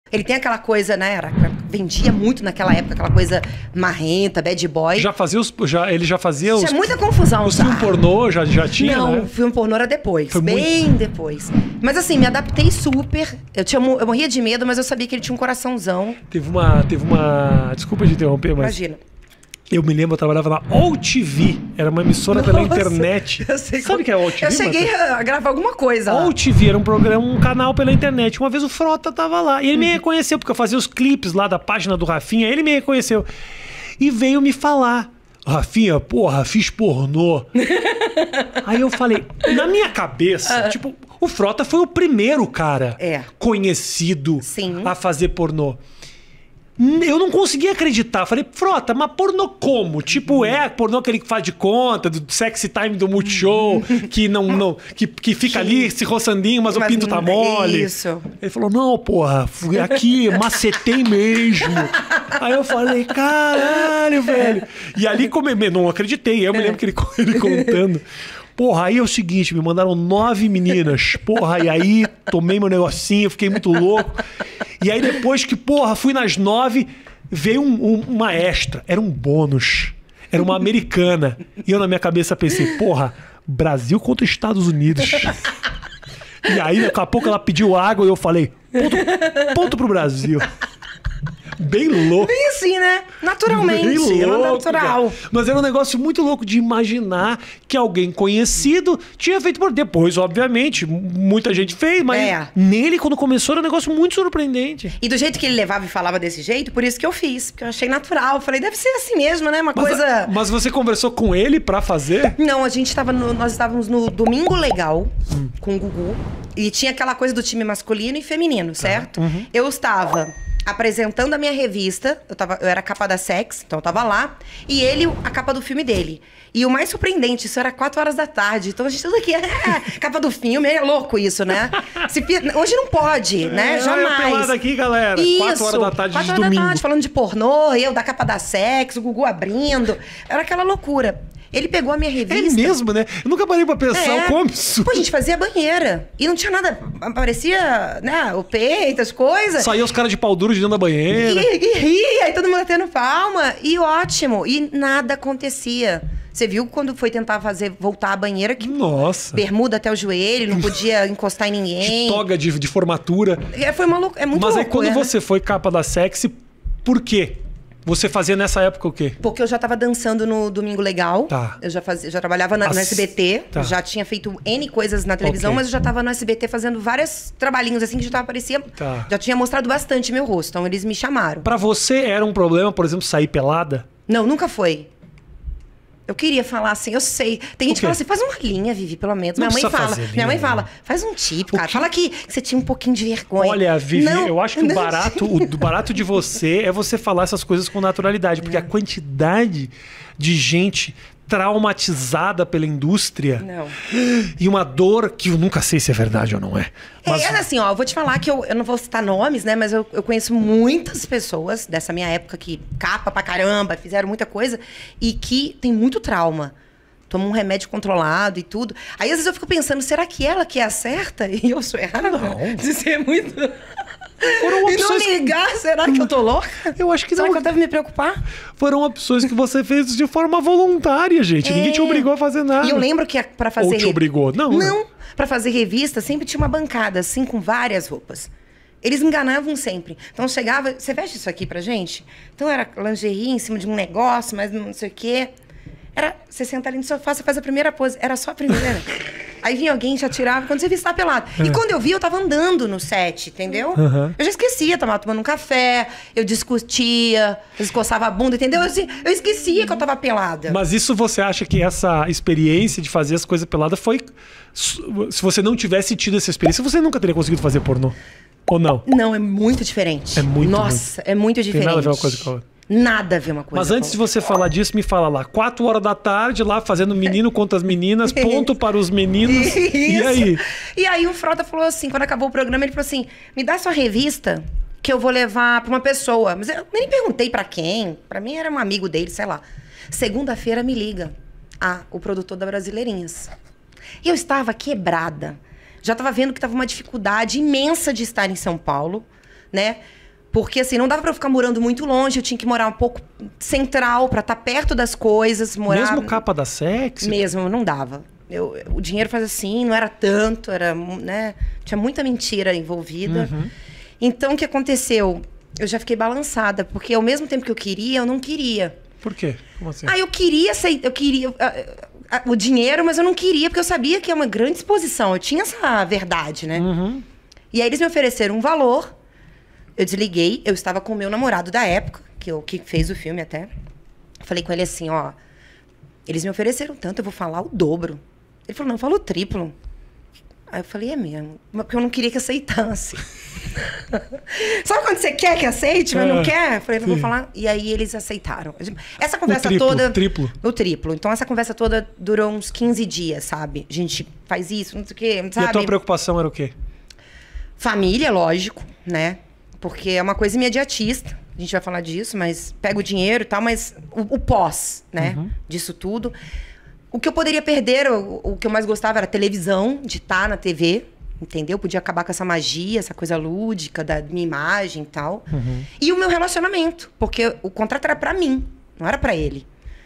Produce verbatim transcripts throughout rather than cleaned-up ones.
Ele tem aquela coisa, né? Era, vendia muito naquela época, aquela coisa marrenta, bad boy. Já fazia os. Já, ele já fazia os. Tinha muita confusão. O filme pornô já, já tinha, Não, né? o filme pornô era depois. Foi bem muito... depois. Mas assim, me adaptei super. Eu, tinha, eu morria de medo, mas eu sabia que ele tinha um coraçãozão. Teve uma. Teve uma. Desculpa de interromper, mas. Imagina. Eu me lembro, eu trabalhava na O T V. Era uma emissora Nossa, pela internet. Eu sei Sabe o que é O T V? Eu cheguei Matheus? a gravar alguma coisa lá. O T V era um programa, um canal pela internet. Uma vez o Frota tava lá. E ele me reconheceu, porque eu fazia os clipes lá da página do Rafinha. Ele me reconheceu. E veio me falar. Rafinha, porra, fiz pornô. Aí eu falei, na minha cabeça, uh, tipo, o Frota foi o primeiro cara é. conhecido Sim. a fazer pornô. Eu não conseguia acreditar. Falei, Frota, mas pornô como? Tipo, é pornô aquele que faz de conta, do sexy time do Multishow, que não, não que, que fica ali se roçandinho, mas, mas o pinto tá mole. Isso. Ele falou, não, porra, fui aqui, macetei mesmo. Aí eu falei, caralho, velho. E ali, como eu não acreditei, eu me lembro que ele, ele contando. Porra, aí é o seguinte, me mandaram nove meninas. Porra, e aí tomei meu negocinho, fiquei muito louco. E aí depois que, porra, fui nas nove, veio um, um, uma extra. Era um bônus. Era uma americana. E eu na minha cabeça pensei, porra, Brasil contra Estados Unidos. E aí daqui a pouco ela pediu água e eu falei, ponto, ponto pro Brasil. Bem louco. Bem assim, né? Naturalmente. Bem louco, natural. Cara. Mas era um negócio muito louco de imaginar que alguém conhecido tinha feito por... Depois, obviamente, muita gente fez, mas é. nele, quando começou, era um negócio muito surpreendente. E do jeito que ele levava e falava desse jeito, por isso que eu fiz. Porque eu achei natural. Eu falei, deve ser assim mesmo, né? Uma mas, coisa... Mas você conversou com ele pra fazer? Não, a gente tava no... Nós estávamos no Domingo Legal, hum. com o Gugu. E tinha aquela coisa do time masculino e feminino, certo? Uhum. Eu estava... apresentando a minha revista, eu, tava, eu era a capa da Sex, então eu tava lá, e ele, a capa do filme dele. E o mais surpreendente, isso era quatro horas da tarde, então a gente tudo aqui, é, capa do filme, é louco isso, né? Se, hoje não pode, é, né? Jamais. Eu aqui, galera, isso, quatro horas da tarde quatro de horas domingo. Da tarde, falando de pornô, eu da capa da Sex, o Gugu abrindo, era aquela loucura. Ele pegou a minha revista... É mesmo, né? Eu nunca parei pra pensar é. o quão absurdo. Pô, a gente fazia banheira. E não tinha nada... Aparecia, né, o peito, as coisas. Saía os caras de pau duro de dentro da banheira. E, e ria, e todo mundo batendo palma. E ótimo. E nada acontecia. Você viu quando foi tentar fazer, voltar à banheira, que... Nossa. Bermuda até o joelho, não podia encostar em ninguém. De toga de, de formatura. É, foi uma louca, é muito Mas louco, aí quando é, você né? foi capa da Sexy, por quê? Você fazia nessa época o quê? Porque eu já tava dançando no Domingo Legal. Tá. Eu já, fazia, já trabalhava na, As... no S B T. Tá. Já tinha feito N coisas na televisão, okay. mas eu já tava no S B T fazendo vários trabalhinhos assim que já aparecia. Tá. Já tinha mostrado bastante meu rosto. Então eles me chamaram. Pra você era um problema, por exemplo, sair pelada? Não, nunca foi. Eu queria falar assim, eu sei. Tem gente que fala assim, faz uma linha, Vivi, pelo menos. Não minha mãe fala. linha, minha mãe né? fala, faz um tipo, cara. Que... Fala que você tinha um pouquinho de vergonha. Olha, Vivi, não, eu acho que não. o barato, o barato de você é você falar essas coisas com naturalidade. Porque é. a quantidade de gente traumatizada pela indústria não. e uma dor que eu nunca sei se é verdade ou não é. Mas... É assim, ó, eu vou te falar que eu, eu não vou citar nomes, né? Mas eu, eu conheço muitas pessoas dessa minha época que capa pra caramba, fizeram muita coisa e que tem muito trauma. Toma um remédio controlado e tudo. Aí, às vezes, eu fico pensando, será que ela que é a certa e eu sou errada? Não. De ser muito... Foram e não ligar, será que eu tô louca? Eu acho que será não. Será que eu deve me preocupar? Foram opções que você fez de forma voluntária, gente. É. Ninguém te obrigou a fazer nada. E eu lembro que pra fazer... Ou te obrigou? Não. Não. Pra fazer revista, sempre tinha uma bancada, assim, com várias roupas. Eles enganavam sempre. Então, chegava... Você veste isso aqui pra gente? Então, era lingerie em cima de um negócio, mas não sei o quê... Era, você senta ali no sofá, você faz a primeira pose. Era só a primeira. Aí vinha alguém, já tirava, quando você via, você tava pelado. É. E quando eu vi, eu tava andando no set, entendeu? Uhum. Eu já esquecia, tava tomando um café, eu discutia, eu escoçava a bunda, entendeu? Eu, assim, eu esquecia que eu tava pelada. Mas isso você acha que essa experiência de fazer as coisas peladas foi... Se você não tivesse tido essa experiência, você nunca teria conseguido fazer pornô? Ou não? Não, é muito diferente. É muito, Nossa, muito. é muito diferente. Tem nada a ver uma coisa com a outra. Nada a ver uma coisa. Mas antes de você falar disso, me fala lá. Quatro horas da tarde, lá fazendo menino contra as meninas, ponto para os meninos. Isso. E aí? E aí o Frota falou assim, quando acabou o programa, ele falou assim, me dá sua revista que eu vou levar para uma pessoa. Mas eu nem perguntei para quem. Para mim era um amigo dele, sei lá. Segunda-feira me liga. Ah, o produtor da Brasileirinhas. E eu estava quebrada. Já estava vendo que estava uma dificuldade imensa de estar em São Paulo. né? Porque, assim, não dava pra eu ficar morando muito longe. Eu tinha que morar um pouco central pra estar perto das coisas. Morar... Mesmo capa da sexy? Mesmo, não dava. Eu, o dinheiro fazia assim, não era tanto, era, né? Tinha muita mentira envolvida. Uhum. Então, o que aconteceu? Eu já fiquei balançada, porque ao mesmo tempo que eu queria, eu não queria. Por quê? Como assim? Ah, eu queria, eu queria... o dinheiro, mas eu não queria, porque eu sabia que é uma grande exposição. Eu tinha essa verdade, né? Uhum. E aí eles me ofereceram um valor, eu desliguei, eu estava com o meu namorado da época, que, eu, que fez o filme até. Falei com ele assim, ó, eles me ofereceram tanto, eu vou falar o dobro. Ele falou, não, fala o triplo. Aí eu falei, é mesmo, porque eu não queria que aceitasse. Sabe quando você quer que aceite, mas é, não quer? Eu falei, eu vou falar. E aí eles aceitaram. Essa conversa o triplo, toda... triplo. O triplo. Então essa conversa toda durou uns quinze dias, sabe? A gente faz isso, não sei o quê, sabe? E a tua preocupação era o quê? Família, lógico, né? Porque é uma coisa imediatista. A gente vai falar disso, mas pega o dinheiro e tal, mas o, o pós, né? Uhum. Disso tudo. O que eu poderia perder, o, o que eu mais gostava era a televisão, de estar na T V, entendeu? Podia acabar com essa magia, essa coisa lúdica da minha imagem e tal. Uhum. E o meu relacionamento, porque o contrato era pra mim, não era pra ele.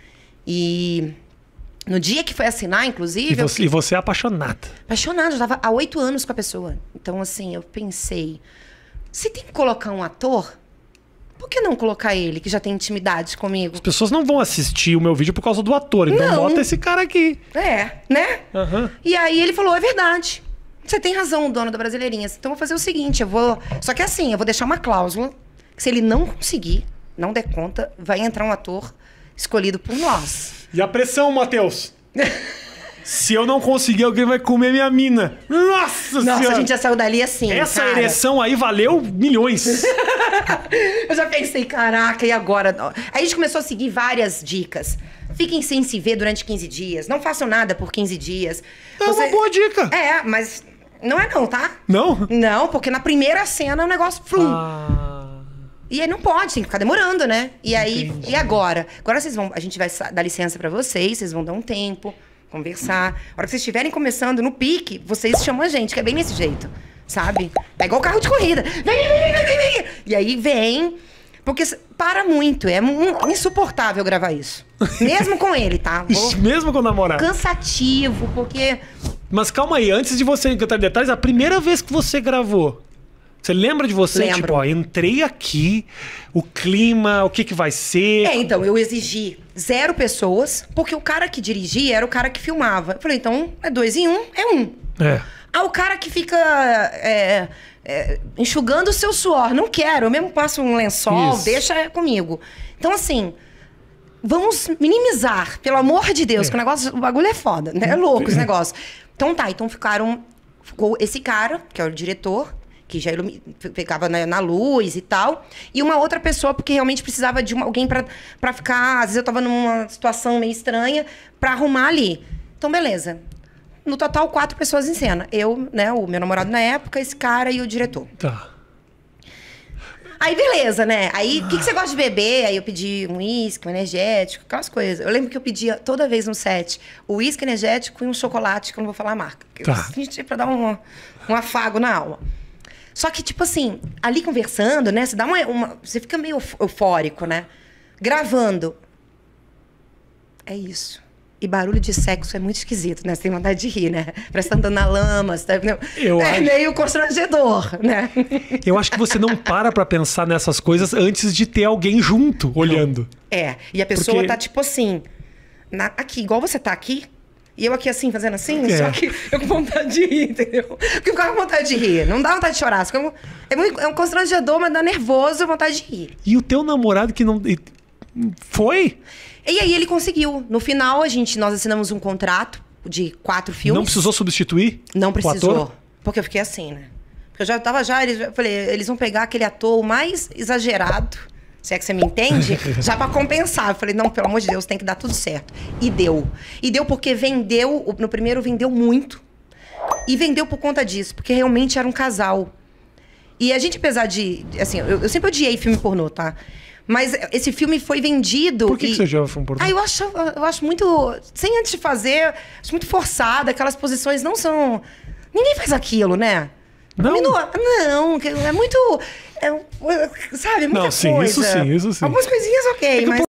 E no dia que foi assinar, inclusive... E você, eu... e você é apaixonada. Apaixonada, eu estava há oito anos com a pessoa. Então, assim, eu pensei, se tem que colocar um ator... Por que não colocar ele, que já tem intimidade comigo? As pessoas não vão assistir o meu vídeo por causa do ator, então não. Bota esse cara aqui. É, né? Uhum. E aí ele falou, é verdade. Você tem razão, dono da Brasileirinhas. Então eu vou fazer o seguinte, eu vou... Só que assim, eu vou deixar uma cláusula, que se ele não conseguir, não der conta, vai entrar um ator escolhido por nós. E a pressão, Matheus? Se eu não conseguir, alguém vai comer minha mina. Nossa, Nossa senhora. A gente já saiu dali assim, essa cara. ereção aí valeu milhões. Eu já pensei, caraca, e agora? Aí a gente começou a seguir várias dicas. Fiquem sem se ver durante quinze dias. Não façam nada por quinze dias. É Você... uma boa dica. É, mas não é não, tá? Não? Não, porque na primeira cena o negócio... Frum. Ah... E aí não pode, tem que ficar demorando, né? E aí, Entendi. E agora? Agora vocês vão... A gente vai dar licença pra vocês, vocês vão dar um tempo... Conversar. A hora que vocês estiverem começando no pique, vocês chamam a gente, que é bem desse jeito. Sabe? É igual carro de corrida. Vem, vem, vem, vem, vem, vem. E aí vem. Porque para muito. É insuportável gravar isso. Mesmo com ele, tá? Vou... Mesmo com o namorado. Cansativo, porque... Mas calma aí, antes de você entrar em detalhes, a primeira vez que você gravou, você lembra de você? Lembro. Tipo, ó, entrei aqui, o clima, o que que vai ser? É, então, eu exigi zero pessoas, porque o cara que dirigia era o cara que filmava. Eu falei, então, é dois em um, é um. É. Ah, o cara que fica é, é, enxugando o seu suor. Não quero, eu mesmo passo um lençol, Isso. deixa comigo. Então, assim, vamos minimizar, pelo amor de Deus, é. que o negócio, o bagulho é foda, né? É louco esse negócio. Então tá, então ficaram... Ficou esse cara, que é o diretor... que já ficava na, na luz e tal. E uma outra pessoa, porque realmente precisava de uma, alguém pra, pra ficar... Às vezes eu tava numa situação meio estranha, pra arrumar ali. Então, beleza. No total, quatro pessoas em cena. Eu, né, o meu namorado na época, esse cara e o diretor. Tá. Aí, beleza, né? Aí, o ah. que, que você gosta de beber? Aí eu pedi um uísque, um energético, aquelas coisas. Eu lembro que eu pedia toda vez no set o uísque energético e um chocolate, que eu não vou falar a marca. Tá. Eu, pra dar um, um afago na alma. Só que, tipo assim, ali conversando, né? Você dá uma, uma... Você fica meio eufórico, né? Gravando. É isso. E barulho de sexo é muito esquisito, né? Você tem vontade de rir, né? Parece que tá andando na lama. Tá... Eu é acho... meio constrangedor, né? Eu acho que você não para pra pensar nessas coisas antes de ter alguém junto, olhando. É. E a pessoa Porque... tá, tipo assim... Na... Aqui, igual você tá aqui... E eu aqui assim, fazendo assim, é. só que eu com vontade de rir, entendeu? Porque eu ficava com vontade de rir. Não dá vontade de chorar. Fica... É, muito... é um constrangedor, mas dá nervoso, vontade de rir. E o teu namorado que não... Foi? E aí ele conseguiu. No final, a gente, nós assinamos um contrato de quatro filmes. Não precisou substituir? Não precisou. O ator? Porque eu fiquei assim, né? Porque eu já tava já... Eles, eu falei, eles vão pegar aquele ator mais exagerado... Se é que você me entende, já pra compensar. Eu falei, não, pelo amor de Deus, tem que dar tudo certo. E deu. E deu porque vendeu, no primeiro vendeu muito. E vendeu por conta disso, porque realmente era um casal. E a gente, apesar de... Assim, eu, eu sempre odiei filme pornô, tá? Mas esse filme foi vendido... Por que, e... que você odiava filme pornô? Ah, eu acho, eu acho muito... Sem antes de fazer, acho muito forçado. Aquelas posições não são... Ninguém faz aquilo, né? Não? Não, não, é muito... É, um- sabe, muita Não, sim, coisa. isso sim, isso sim. Algumas coisinhas ok, É que mas...